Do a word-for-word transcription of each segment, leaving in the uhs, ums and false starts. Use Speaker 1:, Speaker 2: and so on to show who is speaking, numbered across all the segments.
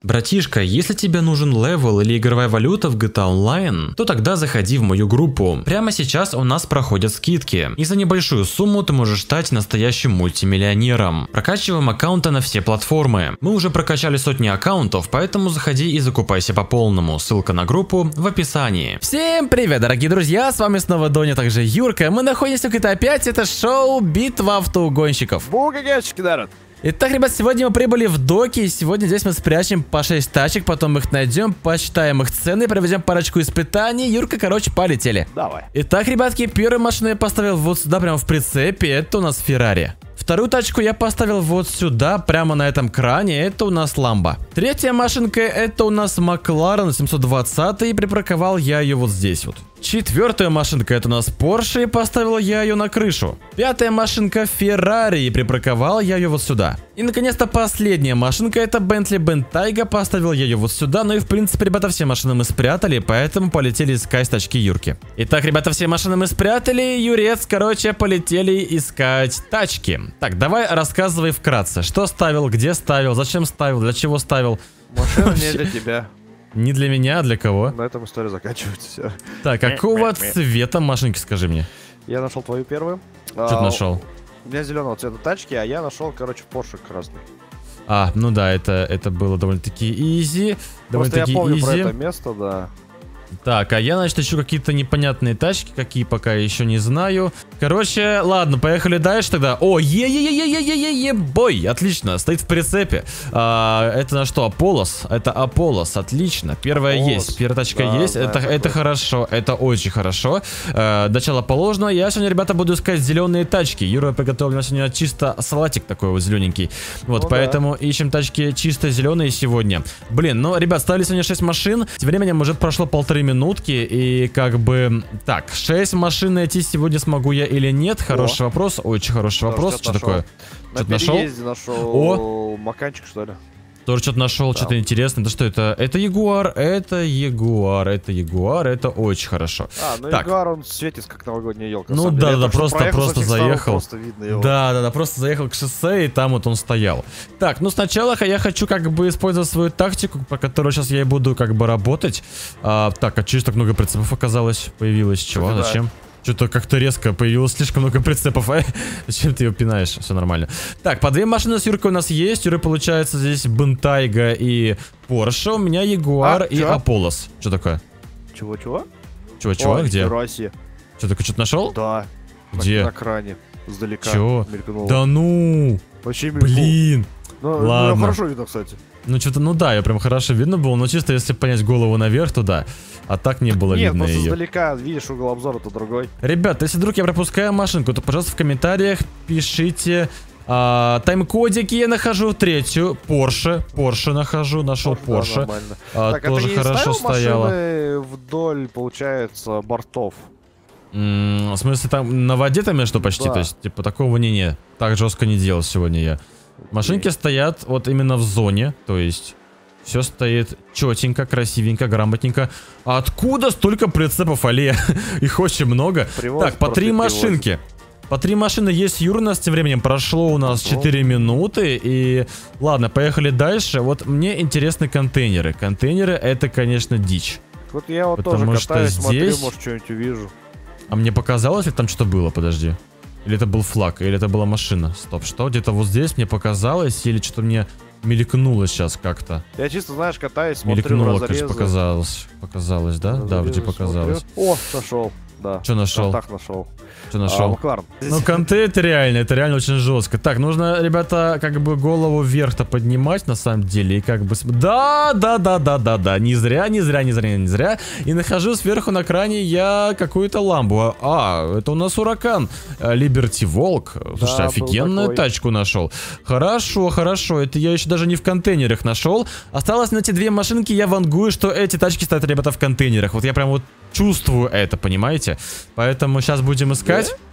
Speaker 1: Братишка, если тебе нужен левел или игровая валюта в джи ти эй Online, то тогда заходи в мою группу. Прямо сейчас у нас проходят скидки, и за небольшую сумму ты можешь стать настоящим мультимиллионером. Прокачиваем аккаунты на все платформы. Мы уже прокачали сотни аккаунтов, поэтому заходи и закупайся по полному. Ссылка на группу в описании.
Speaker 2: Всем привет, дорогие друзья, с вами снова Доня, также Юрка. Мы находимся в джи ти эй пять, это шоу «Битва автоугонщиков».
Speaker 3: Бугагачки, народ!
Speaker 2: Итак, ребят, сегодня мы прибыли в доки, и сегодня здесь мы спрячем по шесть тачек, потом их найдем, посчитаем их цены, проведем парочку испытаний. Юрка, короче, полетели.
Speaker 3: Давай.
Speaker 2: Итак, ребятки, первую машину я поставил вот сюда, прямо в прицепе, это у нас Феррари. Вторую тачку я поставил вот сюда, прямо на этом кране, это у нас Ламбо. Третья машинка, это у нас Макларен семьсот двадцать, и припарковал я ее вот здесь вот. Четвертая машинка, это у нас Porsche, и поставил я ее на крышу. Пятая машинка Ferrari, и припарковал я ее вот сюда. И наконец-то последняя машинка, это Bentley Bentayga, поставил я ее вот сюда. Ну и в принципе, ребята, все машины мы спрятали, поэтому полетели искать тачки Юрки. Итак, ребята, все машины мы спрятали, Юрец, короче, полетели искать тачки. Так, давай рассказывай вкратце, что ставил, где ставил, зачем ставил, для чего ставил.
Speaker 3: Машина не для тебя.
Speaker 2: Не для меня, а для кого?
Speaker 3: На этом история заканчивается. Все.
Speaker 2: Так, какого цвета машинки, скажи мне?
Speaker 3: Я нашел твою первую.
Speaker 2: Что ты
Speaker 3: а,
Speaker 2: нашел?
Speaker 3: У меня зеленого цвета тачки, а я нашел, короче, Porsche красный.
Speaker 2: А, ну да, это, это было довольно-таки изи.
Speaker 3: Просто я помню
Speaker 2: изи.
Speaker 3: про это место, да.
Speaker 2: Так, а я, значит, ищу какие-то непонятные тачки, какие пока еще не знаю. Короче, ладно, поехали дальше тогда. О, е-е-е-е-е-е-е-бой, отлично, стоит в прицепе. А, это на что, Аполлос? Это Аполлос, отлично. Первая
Speaker 3: Аполлос.
Speaker 2: есть, первая тачка
Speaker 3: Да,
Speaker 2: есть,
Speaker 3: да,
Speaker 2: это, это хорошо, это очень хорошо. А, начало положено. Я сегодня, ребята, буду искать зеленые тачки. Юра приготовил на сегодня чисто салатик такой вот зелененький. Вот,
Speaker 3: ну,
Speaker 2: поэтому да. Ищем тачки чисто зеленые сегодня. Блин, ну, ребят, ставили сегодня шесть машин. Тем временем уже прошло полторы минутки, и как бы... Так, шесть машин найти сегодня смогу я или нет? Хороший О. вопрос, очень хороший
Speaker 3: Тоже
Speaker 2: вопрос. Что
Speaker 3: нашел.
Speaker 2: такое? Что-то нашел?
Speaker 3: нашел
Speaker 2: О!
Speaker 3: Маканчик, что ли?
Speaker 2: Тоже что-то нашел, что-то интересное. Да что это? Это Ягуар, это Ягуар, это Ягуар, это очень хорошо.
Speaker 3: А, ну
Speaker 2: так.
Speaker 3: Ягуар, он светится как новогодняя елка.
Speaker 2: Ну да, да, просто, просто заехал.
Speaker 3: Просто видно его.
Speaker 2: Да, да, да, просто заехал к шоссе, и там вот он стоял. Так, ну сначала я хочу как бы использовать свою тактику, по которой сейчас я и буду как бы работать. А, так, а чего так много прицепов оказалось? Появилось чего?
Speaker 3: Кстати,
Speaker 2: Зачем? Да. Что-то как-то резко появилось слишком много прицепов. А? Зачем ты ее пинаешь? Все нормально. Так, по две машины с Юркой у нас есть. Юры, получается, здесь Бентайга и Porsche. У меня Ягуар а, и Аполлос. Что такое?
Speaker 3: Чего-чего?
Speaker 2: Чего-чего? Где?
Speaker 3: Россия.
Speaker 2: Что такое, что-то нашел?
Speaker 3: Да.
Speaker 2: Где?
Speaker 3: На экране. Сдалека.
Speaker 2: Чего?
Speaker 3: Мелькнуло.
Speaker 2: Да ну!
Speaker 3: Вообще мелькнул.
Speaker 2: Блин!
Speaker 3: Ну,
Speaker 2: ладно.
Speaker 3: Ну, хорошо видно, кстати.
Speaker 2: Ну, что-то, ну да, ее прям хорошо видно было, но чисто если понять голову наверх, то да. А так не было
Speaker 3: Нет,
Speaker 2: видно
Speaker 3: ее. Нет, просто
Speaker 2: издалека,
Speaker 3: видишь, угол обзора-то другой.
Speaker 2: Ребят, если вдруг я пропускаю машинку, то, пожалуйста, в комментариях пишите а, тайм-кодики. Я нахожу третью, Porsche, Porsche нахожу, нашел Porsche.
Speaker 3: Да,
Speaker 2: а,
Speaker 3: так,
Speaker 2: тоже
Speaker 3: а ты
Speaker 2: хорошо стояла.
Speaker 3: Вдоль, получается, бортов.
Speaker 2: М-м, в смысле, там на воде там я что почти,
Speaker 3: да.
Speaker 2: То есть, типа, такого не не. Так жестко не делал сегодня я. Машинки okay. стоят вот именно в зоне, то есть все стоит четенько, красивенько, грамотненько. А откуда столько прицепов, алле? Их очень много.
Speaker 3: Привоз,
Speaker 2: так, по три машинки. Привозит. По три машины есть Юра, у нас тем временем прошло у нас четыре минуты. И ладно, поехали дальше. Вот мне интересны контейнеры. Контейнеры это, конечно, дичь.
Speaker 3: Вот я вот
Speaker 2: Потому
Speaker 3: тоже катаюсь,
Speaker 2: что
Speaker 3: смотрю,
Speaker 2: здесь...
Speaker 3: может, что-нибудь увижу.
Speaker 2: А мне показалось, ли там что-то было? Подожди. Или это был флаг, или это была машина. Стоп, что? Где-то вот здесь мне показалось, или что-то мне мелькнуло сейчас как-то.
Speaker 3: Я чисто, знаешь, катаюсь, смотрю,
Speaker 2: мелькнуло, конечно, показалось. Показалось, да? Разрезы, да, вроде показалось.
Speaker 3: Смотрю. О, нашел. Да.
Speaker 2: Что нашел?
Speaker 3: Так нашел.
Speaker 2: Что нашел? А,
Speaker 3: Макларен.
Speaker 2: Ну, конты это реально, это реально очень жестко. Так, нужно, ребята, как бы голову вверх-то поднимать, на самом деле, и как бы... Да, да, да, да, да, да, не зря, не зря, не зря, не зря. И нахожу сверху на кране я какую-то ламбу. А, это у нас Уракан. Liberty Волк. Слушай, да, офигенную тачку нашел. Хорошо, хорошо, это я еще даже не в контейнерах нашел. Осталось найти две машинки, я вангую, что эти тачки стоят, ребята, в контейнерах. Вот я прям вот чувствую это, понимаете? Поэтому сейчас будем искать. Yeah?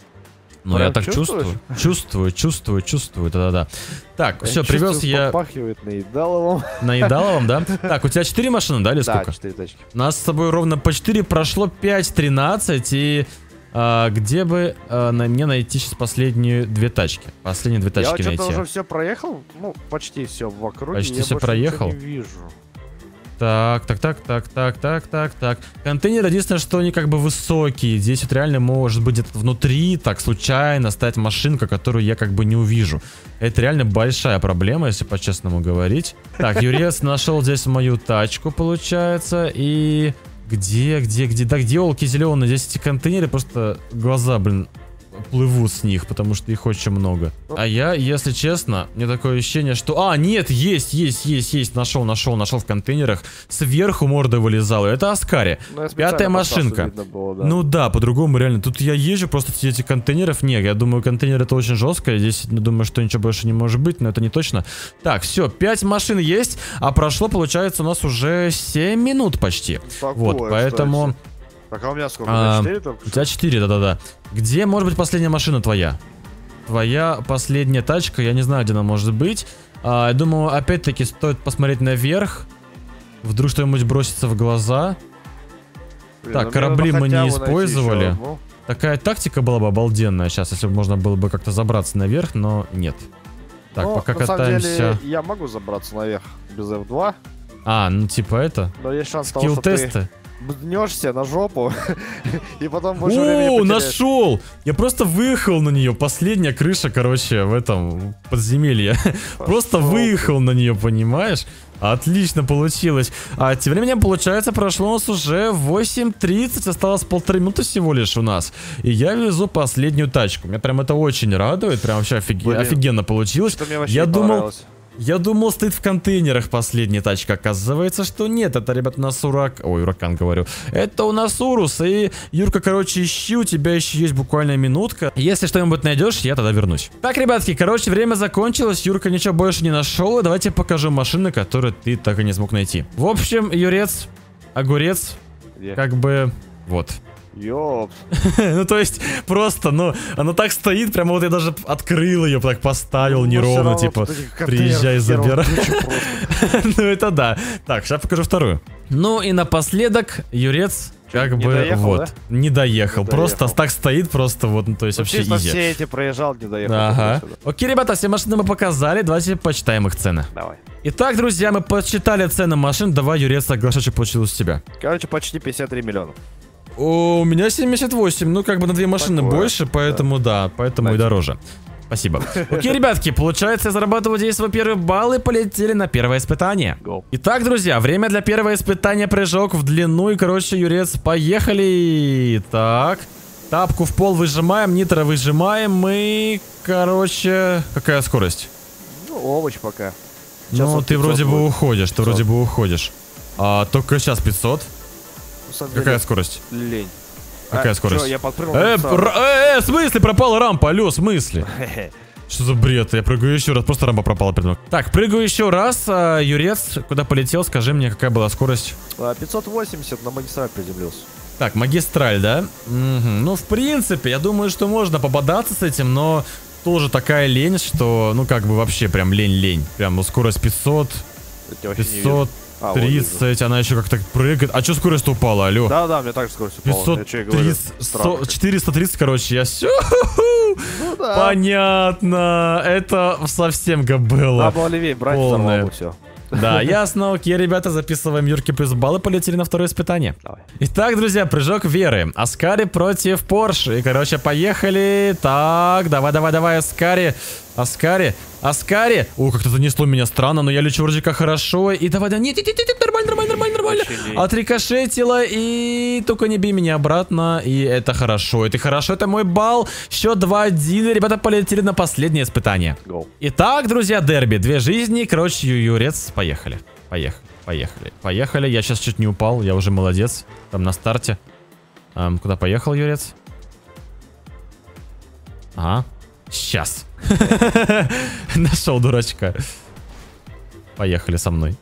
Speaker 2: Ну, прям я так чувствую. Чувствую, чувствую, чувствую, да-да-да. Так, я все, привез я...
Speaker 3: Попахивает наедаловым.
Speaker 2: Наедаловым, да? Так, у тебя четыре машины, да, или сколько?
Speaker 3: Да, четыре тачки.
Speaker 2: У нас с тобой ровно по четыре, прошло пять тринадцать, и... А, где бы а, на мне найти сейчас последние две тачки? Последние две тачки
Speaker 3: я
Speaker 2: найти.
Speaker 3: Я уже все проехал, ну, почти все в округе.
Speaker 2: Почти
Speaker 3: я
Speaker 2: все проехал?
Speaker 3: Не вижу.
Speaker 2: Так, так, так, так, так, так, так, так. Контейнеры, единственное, что они как бы высокие. Здесь вот реально может быть где-то внутри, так, случайно стоять машинка, которую я как бы не увижу. Это реально большая проблема, если по-честному говорить. Так, Юрец нашел здесь мою тачку, получается, и... Где, где, где? Да где, олки зеленые? Здесь эти контейнеры, просто глаза, блин, плывут с них, потому что их очень много. А я, если честно, мне такое ощущение, что... А, нет, есть, есть, есть, есть. Нашел, нашел, нашел в контейнерах. Сверху морда вылезала. Это Аскари. Ну, пятая машинка. Было, да. Ну да, по-другому реально. Тут я езжу, просто эти контейнеров нет. Я думаю, контейнер это очень жестко. Здесь, думаю, что ничего больше не может быть, но это не точно. Так, все, пять машин есть, а прошло, получается, у нас уже семь минут почти. Такое, вот, поэтому... Кстати.
Speaker 3: Так, а у меня сколько? А, четыре только?
Speaker 2: У тебя четыре, да-да-да. Где может быть последняя машина твоя? Твоя последняя тачка, я не знаю, где она может быть. А, я думаю, опять-таки стоит посмотреть наверх. Вдруг что-нибудь бросится в глаза. Блин, так, корабли мы не использовали. Такая тактика была бы обалденная сейчас, если бы можно было бы как-то забраться наверх, но нет. Так, но, пока
Speaker 3: на
Speaker 2: катаемся.
Speaker 3: Самом деле, я могу забраться наверх без эф два.
Speaker 2: А, ну типа это.
Speaker 3: Но есть шанс
Speaker 2: того, что ты...
Speaker 3: бднешься на жопу и потом больше
Speaker 2: времени потеряешь. Нашел! Я просто выехал на нее. Последняя крыша, короче, в этом подземелье. Просто выехал на нее, понимаешь? Отлично получилось. А тем временем, получается, прошло у нас уже восемь тридцать. Осталось полторы минуты всего лишь у нас. И я везу последнюю тачку. Меня прям это очень радует. Прям вообще офиг... офигенно получилось. Я думал... Я думал, стоит в контейнерах последняя тачка. Оказывается, что нет. Это, ребят, у нас урак... Ой, уракан, говорю. Это у нас Урус. И, Юрка, короче, ищи. У тебя еще есть буквально минутка. Если что-нибудь найдешь, я тогда вернусь. Так, ребятки, короче, время закончилось. Юрка ничего больше не нашел. И давайте покажу машины, которые ты так и не смог найти. В общем, Юрец, Огурец, yeah. как бы... Вот.
Speaker 3: Ёп.
Speaker 2: Ну, то есть, просто, ну, она так стоит, прямо вот я даже открыл ее, так поставил ну, неровно, типа, приезжай, забирай. Ну, это да. Так, сейчас покажу вторую. Ну, и напоследок, Юрец, как не бы, доехал, вот, да? не доехал. Не просто доехал. Так стоит, просто вот, ну, то есть, ну, вообще изи.
Speaker 3: Все эти проезжал, не доехал.
Speaker 2: Ага. Окей, ребята, все машины мы показали, давайте почитаем их цены.
Speaker 3: Давай.
Speaker 2: Итак, друзья, мы подсчитали цены машин, давай, Юрец, оглашай, что получилось у тебя.
Speaker 3: Короче, почти пятьдесят три миллиона.
Speaker 2: О, у меня семьдесят восемь, ну как бы на две машины Такое. больше, поэтому да, да поэтому Спасибо. и дороже. Спасибо. Окей, ребятки, получается, я зарабатываю здесь свой первый балл и полетели на первое испытание. Go. Итак, друзья, время для первого испытания, прыжок в длину и, короче, Юрец, поехали. Так, тапку в пол выжимаем, нитро выжимаем, мы, короче, какая скорость?
Speaker 3: Ну, овощ пока.
Speaker 2: Сейчас ну, ты вроде будет. бы уходишь, ты вроде бы уходишь. А, только сейчас пятьсот. Какая скорость?
Speaker 3: Лень.
Speaker 2: Какая
Speaker 3: а,
Speaker 2: скорость?
Speaker 3: Чё, я подпрыгнул.
Speaker 2: Э, э, э, в смысле пропала рампа? Алло, в смысле? Что за бред? Я прыгаю еще раз, просто рампа пропала перед мной. Так, прыгаю еще раз. А, Юрец, куда полетел? Скажи мне, какая была скорость?
Speaker 3: пятьсот восемьдесят на магистраль приземлился.
Speaker 2: Так, магистраль, да? Угу. Ну, в принципе, я думаю, что можно пободаться с этим, но тоже такая лень, что, ну, как бы вообще прям лень-лень. Прям, ну, скорость пятьсот, пятьсот. А, тридцать, вот она еще как-то прыгает. А что скорость упала, алло?
Speaker 3: Да, да, мне также скорость упала.
Speaker 2: пятьсот тридцать, четыреста тридцать, короче, я все. Ну, да. Понятно. Это совсем габелла.
Speaker 3: Надо было левее брать, взорвало все.
Speaker 2: Да, ясно. Окей, ребята, записываем Юрки плюс баллы, полетели на второе испытание. Давай. Итак, друзья, прыжок Веры. Аскари против Порш. И, короче, поехали. Так, давай, давай, давай, Аскари. Аскари, Аскари. О, как-то занесло меня странно, но я лечу вроде как хорошо. И давай, да, нет, нет, нет, нет, нормально, нормально, нормально, нормально. Отрикошетила, и только не бей меня обратно. И это хорошо, это хорошо, это мой балл. Счет два один, ребята полетели на последнее испытание. Go. Итак, друзья, дерби, две жизни. Короче, Юрец, поехали, поехали, поехали, поехали. Я сейчас чуть не упал, я уже молодец. Там на старте. Эм, куда поехал, Юрец? Ага. Сейчас. Нашел дурачка. Поехали со мной.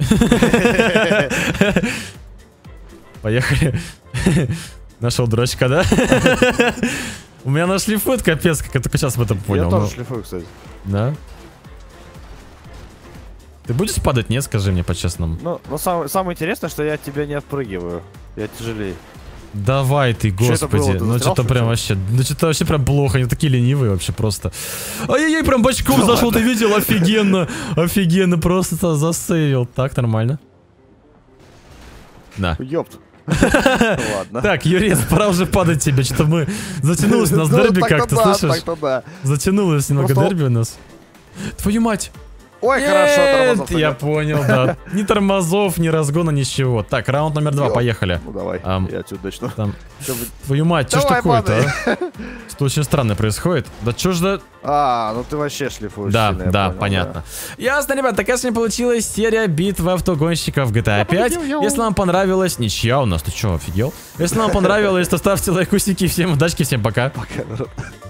Speaker 2: Поехали. Нашел дурачка, да? У меня она шлифует, капец, как я только сейчас об этом понял.
Speaker 3: Я тоже шлифую, кстати.
Speaker 2: Да? Ты будешь падать? Нет, скажи мне по-честному.
Speaker 3: Ну, но самое, самое интересное, что я от тебя не отпрыгиваю. Я тяжелее.
Speaker 2: Давай ты,
Speaker 3: Чё это было?
Speaker 2: господи.
Speaker 3: Ты
Speaker 2: Ну
Speaker 3: застрял,
Speaker 2: что-то
Speaker 3: что
Speaker 2: прям
Speaker 3: ли?
Speaker 2: вообще, ну что-то вообще прям плохо, они такие ленивые вообще просто. Ай-яй-яй, прям бочком зашел, ты видел? Офигенно, офигенно, просто засейвил. Так, нормально. Да.
Speaker 3: Ёпт. Ладно.
Speaker 2: Так, юрист, пора уже падать тебе, что-то мы... Затянулось у нас
Speaker 3: Ну,
Speaker 2: дерби
Speaker 3: так-то
Speaker 2: как-то,
Speaker 3: да,
Speaker 2: слышишь?
Speaker 3: так-то да.
Speaker 2: Затянулось немного
Speaker 3: Просто-
Speaker 2: дерби у нас. Твою мать!
Speaker 3: Ой, хорошо, тормозов
Speaker 2: Нет, я
Speaker 3: нет.
Speaker 2: понял, да. Ни тормозов, ни разгона, ничего. Так, раунд номер два,
Speaker 3: Ёп.
Speaker 2: поехали.
Speaker 3: Ну давай,
Speaker 2: Ам.
Speaker 3: я отсюда начну.
Speaker 2: Там,
Speaker 3: Чё вы-
Speaker 2: твою мать, что ж
Speaker 3: Давай,
Speaker 2: такое-то,
Speaker 3: падай.
Speaker 2: а? Что очень странное происходит. Да чё ж да...
Speaker 3: А, ну ты вообще шлифуешь.
Speaker 2: Да,
Speaker 3: сильно, я
Speaker 2: да,
Speaker 3: понял,
Speaker 2: понятно. Ясно, ребят, такая сегодня получилась серия битв автогонщиков в джи ти эй пять. Если вам понравилось... Ничья у нас, ты чё, офигел? Если вам понравилось, то ставьте лайкусики. Всем удачки, всем пока.
Speaker 3: Пока, народ.